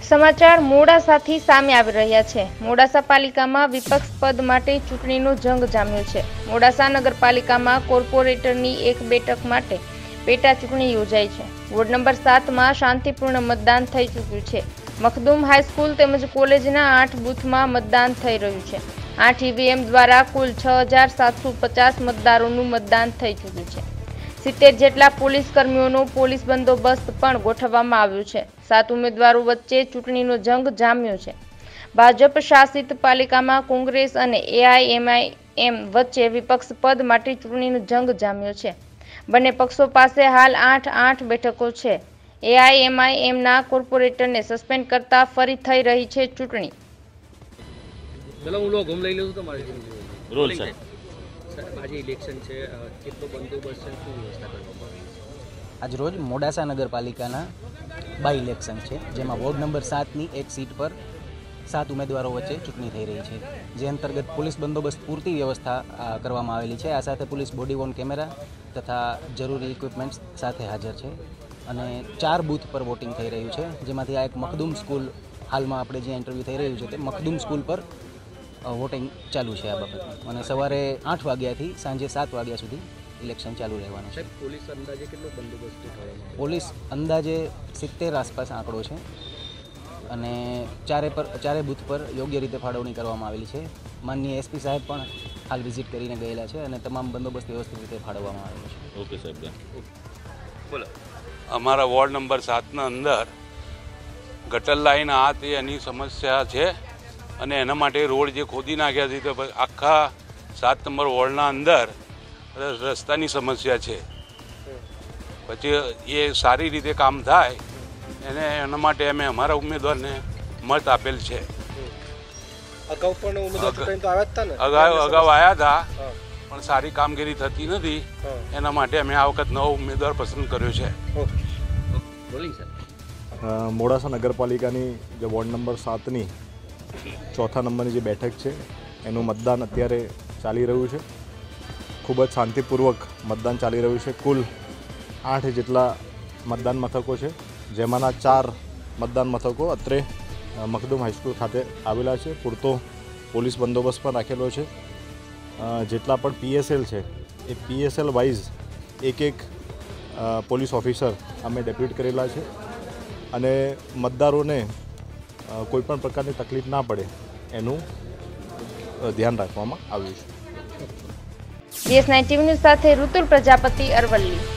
સમાચાર મોડાસાથી સામે આવી રહ્યા છે। મોડાસા પાલિકામાં વિપક્ષ પદ માટે ચૂંટણીનો જંગ જામ્યો છે। મોડાસા નગરપાલિકામાં કોર્પોરેટરની એક બેઠક માટે પેટા ચૂંટણી યોજાઈ છે। વોર્ડ નંબર 7 માં શાંતિપૂર્ણ મતદાન થઈ ચૂક્યું છે। મખદુમ હાઈસ્કૂલ તેમજ કોલેજના 8 બૂથમાં મતદાન થઈ રહ્યું છે। 8 ઈવીએમ દ્વારા કુલ 6750 મતદારોનું મતદાન થઈ ચૂક્યું છે। 70 જેટલા પોલીસ કર્મીઓનો પોલીસ બંદોબસ્ત પણ ગોઠવવામાં આવ્યો છે। 7 ઉમેદવારો વચ્ચે ચૂંટણીનો જંગ જામ્યો છે। ભાજપ શાસિત પાલિકામાં કોંગ્રેસ અને એઆઈએમઆઈએમ વચ્ચે વિપક્ષ પદ માટે ચૂંટણીનો જંગ જામ્યો છે। બંને પક્ષો પાસે હાલ 8 બેઠકો છે। એઆઈએમઆઈએમના કોર્પોરેટરને સસ્પેન્ડ કરતા ફરી થઈ રહી છે ચૂંટણી। आज इलेक्शन है कितना बंदोबस्त है શું વ્યવસ્થા કરવામાં આવી છે? આજ રોજ મોડાસા નગરપાલિકાના બાય ઇલેક્શન છે, જેમાં વોર્ડ નંબર 7ની એક સીટ પર 7 ઉમેદવારો વચ્ચે ચૂંટણી થઈ રહી છે, જે અંતર્ગત પોલીસ બંદોબસ્ત પૂરતી વ્યવસ્થા કરવામાં આવેલી છે। આ સાથે પોલીસ બોડી વોર્ન કેમેરા તથા જરૂરી ઇક્વિપમેન્ટ્સ સાથે હાજર છે અને 4 બૂથ પર વોટિંગ થઈ રહ્યું છે, જેમાંથી આ એક મખદુમ સ્કૂલ હાલમાં આપણે જે ઇન્ટરવ્યૂ થઈ રહ્યું છે તે મખદુમ સ્કૂલ પર વોટિંગ ચાલુ છે। આ બાબત અને સવારે 8 વાગ્યાથી સાંજે 7 વાગ્યા સુધી ઇલેક્શન ચાલુ રહેવાનું છે। પોલીસ અંદાજે કેટલો બંદોબસ્ત ગોઠવવામાં? પોલીસ અંદાજે 70 આસપાસ આંકડો છે અને ચારે બૂથ પર યોગ્ય રીતે ફાળવણી કરવામાં આવેલી છે। માનનીય એસપી સાહેબ પણ હાલ વિઝિટ કરીને ગયેલા છે અને તમામ બંદોબસ્ત વ્યવસ્થિત રીતે ફાળવવામાં આવેલો છે। ઓકે સાહેબ, બોલો। અમારા વોર્ડ નંબર 7ના અંદર ગટર લાઈન આ તે એની સમસ્યા છે અને એના માટે રોડ જે ખોદી નાખ્યા છે તો આખા 7 નંબર વોર્ડના અંદર રસ્તાની સમસ્યા છે। પછી એ સારી રીતે કામ થાય એના માટે અમે અમારા ઉમેદવારને મત આપેલ છે। અગાઉ પણ ઉમેદવાર અગાઉ આવ્યા હતા પણ સારી કામગીરી થતી નથી, એના માટે અમે આ વખત નવો ઉમેદવાર પસંદ કર્યો છે। બોલી સર, મોડાસા નગરપાલિકાની જે વોર્ડ નંબર 7ની ચોથા નંબરની જે બેઠક છે એનું મતદાન અત્યારે ચાલી રહ્યું છે। ખૂબ જ શાંતિપૂર્વક મતદાન ચાલી રહ્યું છે। કુલ 8 જેટલા મતદાન મથકો છે, જેમાંના 4 મતદાન મથકો અત્રે મખદુમ હાઈસ્કૂલ ખાતે આવેલા છે। પૂરતો પોલીસ બંદોબસ્ત પણ રાખેલો છે। જેટલા પણ પીએસએલ છે એ પીએસએલ વાઇઝ એક પોલીસ ઓફિસર અમે ડેપ્યુટ કરેલા છે અને મતદારોને કોઈપણ પ્રકારની તકલીફ ના પડે એનું ધ્યાન રાખવામાં આવ્યું છે। DS19 ન્યૂઝ સાથે ઋતુલ પ્રજાપતિ, અરવલ્લી।